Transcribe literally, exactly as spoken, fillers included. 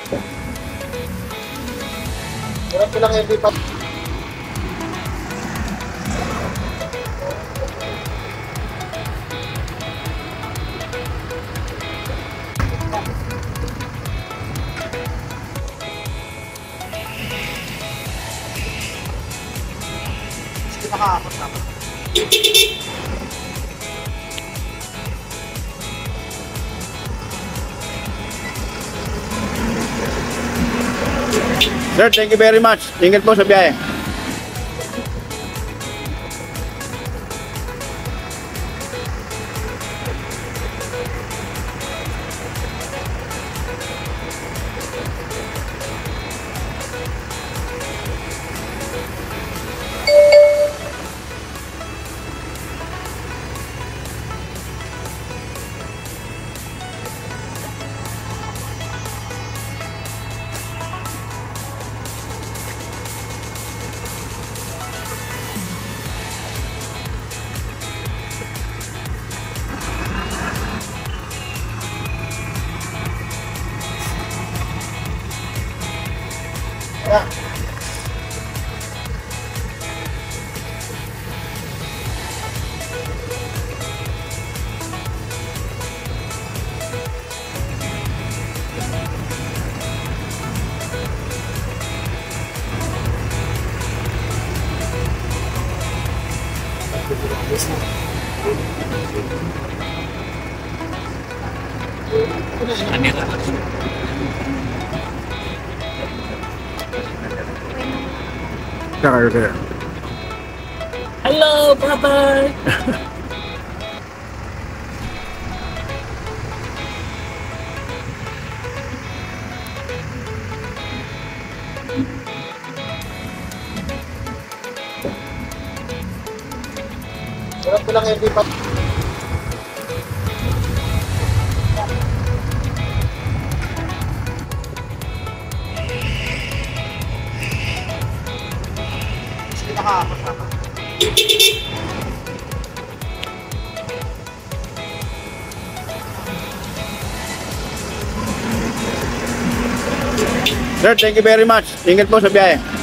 Meron silang hindi pa. Hindi nakakakot na. Sir, thank you very much. Ingat po sa biyahe. Yeah. Saka sir. Hello, bye-bye! Meron silang hindi pa. Hindi nakakakot na. Sir, thank you very much. Ingat po sa biyahe.